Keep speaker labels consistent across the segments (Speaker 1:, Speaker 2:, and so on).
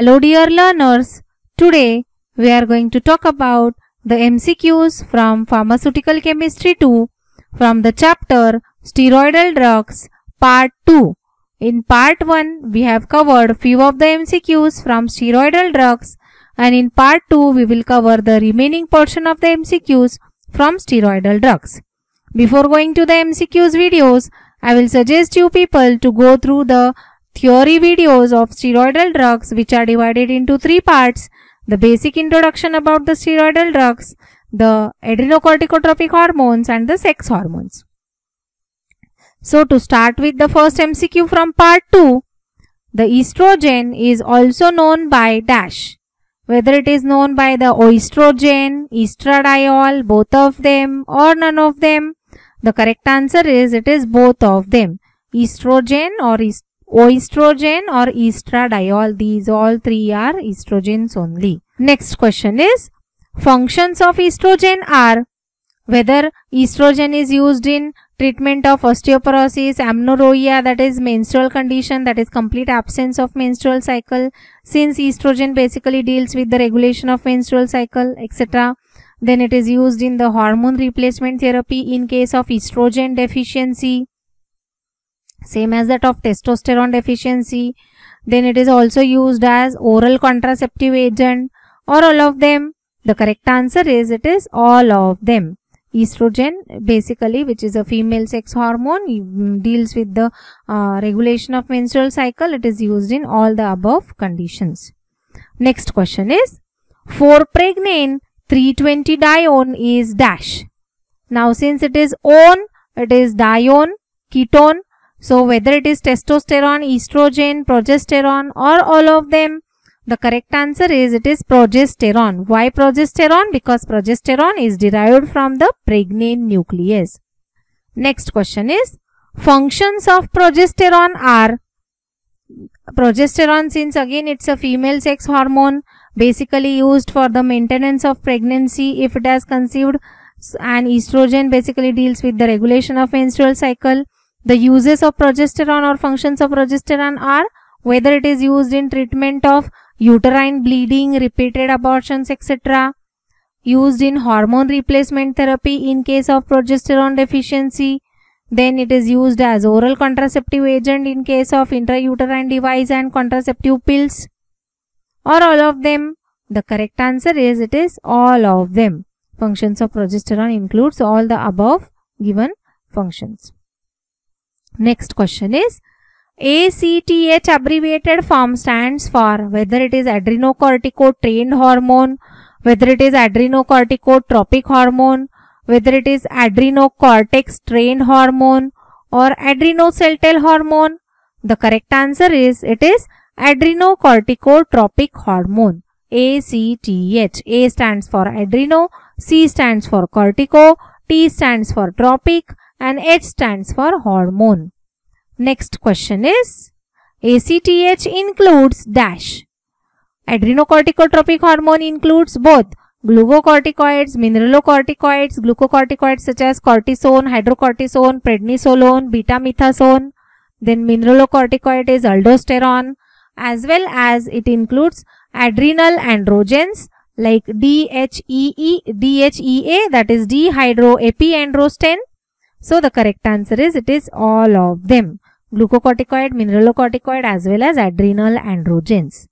Speaker 1: Hello dear learners, today we are going to talk about the MCQs from Pharmaceutical Chemistry 2 from the chapter Steroidal Drugs Part 2. In Part 1 we have covered few of the MCQs from steroidal drugs, and in Part 2 we will cover the remaining portion of the MCQs from steroidal drugs. Before going to the MCQs videos, I will suggest you people to go through the theory videos of steroidal drugs, which are divided into 3 parts: the basic introduction about the steroidal drugs, the adrenocorticotropic hormones, and the sex hormones. So to start with the first MCQ from part 2, the estrogen is also known by dash. Whether it is known by the oestrogen, estradiol, both of them, or none of them, the correct answer is it is both of them. Estrogen or oestrogen or estradiol, these all three are estrogens only. Next question is, functions of estrogen are whether estrogen is used in treatment of osteoporosis, amenorrhea, that is menstrual condition, that is complete absence of menstrual cycle, since estrogen basically deals with the regulation of menstrual cycle, etc. Then it is used in the hormone replacement therapy in case of estrogen deficiency, same as that of testosterone deficiency. Then it is also used as oral contraceptive agent, or all of them. The correct answer is it is all of them. Estrogen basically, which is a female sex hormone, deals with the regulation of menstrual cycle. It is used in all the above conditions. Next question is, 4-pregnan 3,20-dione is dash. Now since it is on, it is dione, ketone. So whether it is testosterone, estrogen, progesterone, or all of them, the correct answer is it is progesterone. Why progesterone? Because progesterone is derived from the pregnan nucleus. Next question is, functions of progesterone are, progesterone, since again it's a female sex hormone, basically used for the maintenance of pregnancy if it has conceived, and estrogen basically deals with the regulation of menstrual cycle. The uses of progesterone or functions of progesterone are whether it is used in treatment of uterine bleeding, repeated abortions, etc. Used in hormone replacement therapy in case of progesterone deficiency. Then it is used as oral contraceptive agent in case of intrauterine device and contraceptive pills, or all of them. The correct answer is it is all of them. Functions of progesterone includes all the above given functions. Next question is, ACTH abbreviated form stands for whether it is adrenocorticotrained hormone, whether it is adrenocorticotropic hormone, whether it is adrenocortex trained hormone, or adrenocellular hormone. The correct answer is it is adrenocorticotropic hormone. ACTH. A stands for adreno, C stands for cortico, T stands for tropic, and H stands for hormone. Next question is, ACTH includes dash. Adrenocorticotropic hormone includes both glucocorticoids, mineralocorticoids, glucocorticoids such as cortisone, hydrocortisone, prednisolone, beta-methasone. Then mineralocorticoid is aldosterone, as well as it includes adrenal androgens like DHEA, that is dehydroepiandrosterone. So the correct answer is it is all of them. Glucocorticoid, mineralocorticoid, as well as adrenal androgens.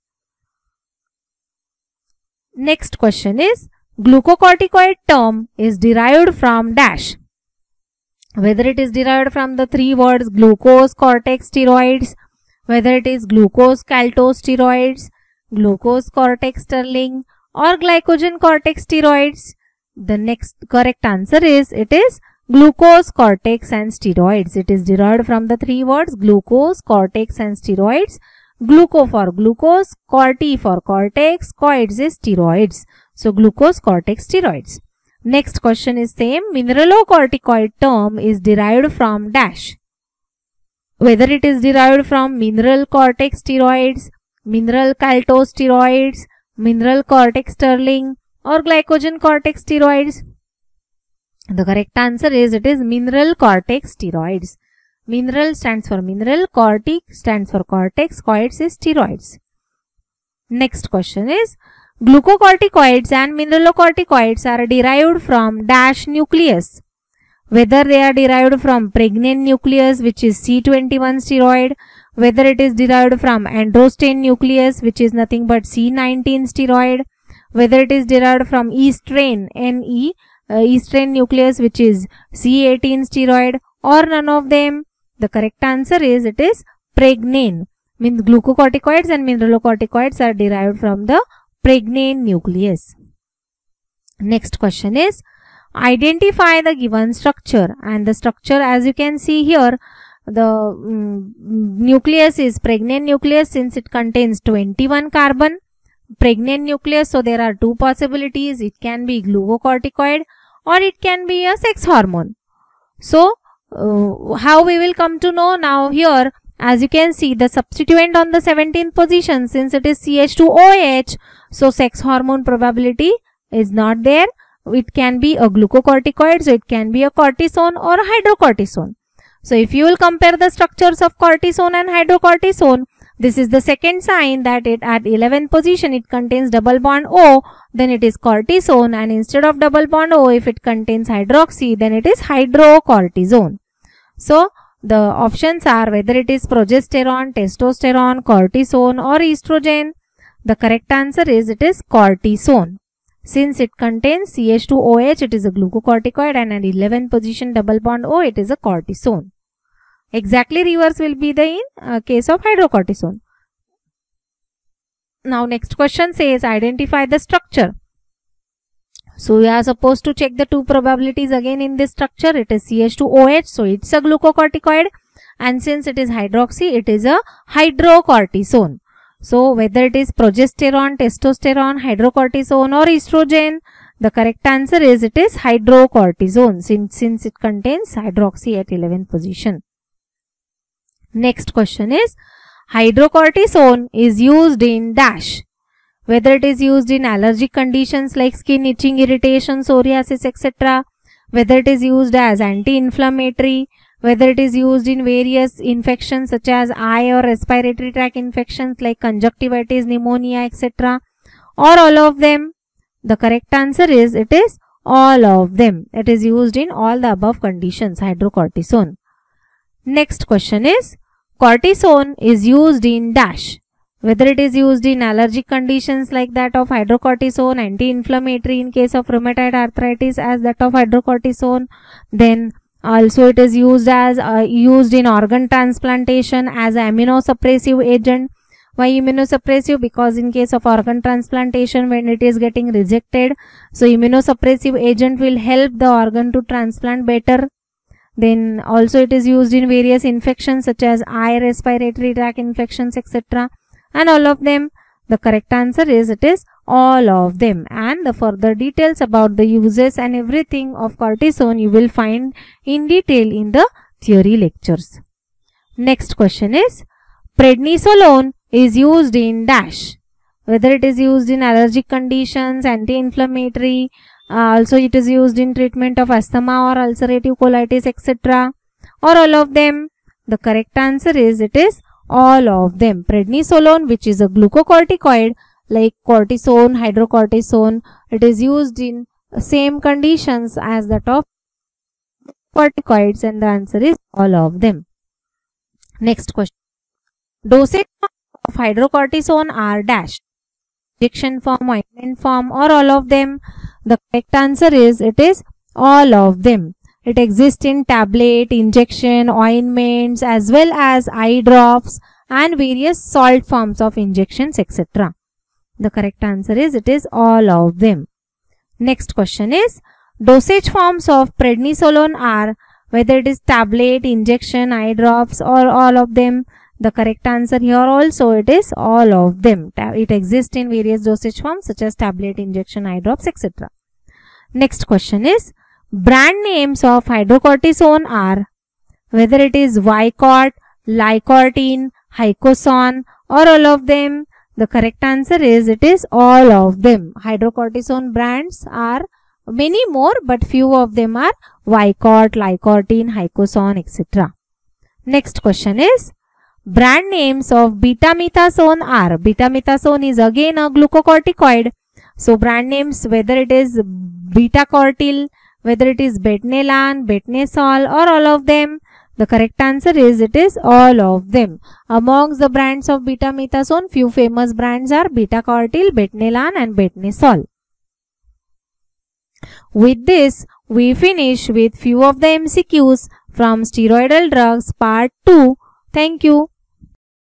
Speaker 1: Next question is, glucocorticoid term is derived from dash. Whether it is derived from the 3 words glucose cortex steroids, whether it is glucose caltosteroids, glucose cortex sterling, or glycogen cortex steroids. The next correct answer is it is glucose, cortex, and steroids. It is derived from the 3 words glucose, cortex, and steroids. Gluco for glucose, corti for cortex, coids is steroids. So glucose, cortex, steroids. Next question is same. Mineralocorticoid term is derived from dash. Whether it is derived from mineral cortex steroids, mineral caltosteroids, mineral cortex sterling, or glycogen cortex steroids. The correct answer is it is mineral cortex steroids. Mineral stands for mineral, cortex stands for cortex, coids is steroids. Next question is, glucocorticoids and mineralocorticoids are derived from dash nucleus. Whether they are derived from pregnant nucleus, which is C21 steroid, whether it is derived from androsten nucleus, which is nothing but C19 steroid, whether it is derived from estrain estrain nucleus, which is C18 steroid, or none of them. The correct answer is it is pregnane. Means glucocorticoids and mineralocorticoids are derived from the pregnane nucleus. Next question is, identify the given structure, and the structure, as you can see here, the nucleus is pregnant nucleus since it contains 21 carbon. Pregnant nucleus, so there are two possibilities. It can be glucocorticoid or it can be a sex hormone. So how we will come to know? Now here, as you can see, the substituent on the 17th position, since it is CH2OH, so sex hormone probability is not there. It can be a glucocorticoid, so it can be a cortisone or a hydrocortisone. So if you will compare the structures of cortisone and hydrocortisone, this is the second sign that it at 11th position it contains double bond O, then it is cortisone, and instead of double bond O, if it contains hydroxy, then it is hydrocortisone. So the options are whether it is progesterone, testosterone, cortisone or estrogen. The correct answer is it is cortisone. Since it contains CH2OH, it is a glucocorticoid, and at 11th position double bond O, it is a cortisone. Exactly reverse will be the in case of hydrocortisone. Now next question says, identify the structure. So we are supposed to check the two probabilities again in this structure. It is CH2OH, so it's a glucocorticoid, and since it is hydroxy, it is a hydrocortisone. So whether it is progesterone, testosterone, hydrocortisone or estrogen, the correct answer is it is hydrocortisone since it contains hydroxy at 11th position. Next question is, hydrocortisone is used in dash. Whether it is used in allergic conditions like skin itching, irritation, psoriasis, etc. Whether it is used as anti-inflammatory, whether it is used in various infections such as eye or respiratory tract infections like conjunctivitis, pneumonia, etc. or all of them. The correct answer is it is all of them. It is used in all the above conditions, hydrocortisone. Next question is, cortisone is used in dash. Whether it is used in allergic conditions like that of hydrocortisone, anti-inflammatory in case of rheumatoid arthritis as that of hydrocortisone, then also it is used as used in organ transplantation as an immunosuppressive agent. Why immunosuppressive? Because in case of organ transplantation, when it is getting rejected, so immunosuppressive agent will help the organ to transplant better. Then also it is used in various infections such as eye, respiratory tract infections, etc. and all of them. The correct answer is it is all of them, and the further details about the uses and everything of cortisone you will find in detail in the theory lectures. Next question is, prednisolone is used in dash. Whether it is used in allergic conditions, anti-inflammatory, also it is used in treatment of asthma or ulcerative colitis, etc. or all of them. The correct answer is it is all of them. Prednisolone, which is a glucocorticoid like cortisone, hydrocortisone, it is used in same conditions as that of corticoids, and the answer is all of them. Next question. Dosage of hydrocortisone are dash. Injection form, ointment form or all of them. The correct answer is it is all of them. It exists in tablet, injection, ointments as well as eye drops and various salt forms of injections, etc. The correct answer is it is all of them. Next question is, dosage forms of prednisolone are, whether it is tablet, injection, eye drops or all of them. The correct answer here also it is all of them. It exists in various dosage forms such as tablet, injection, eye drops, etc. Next question is, brand names of hydrocortisone are, whether it is Vicort, Lycortine, Hycoson or all of them. The correct answer is it is all of them. Hydrocortisone brands are many more, but few of them are Vicort, Lycortine, Hycoson, etc. Next question is, brand names of betamethasone are, betamethasone is again a glucocorticoid. So brand names, whether it is beta-cortil, whether it is betnelan, betnesol, or all of them, the correct answer is it is all of them. Amongst the brands of betamethasone, few famous brands are beta-cortil, betnelan and betnesol. With this, we finish with few of the MCQs from steroidal drugs part 2. Thank you.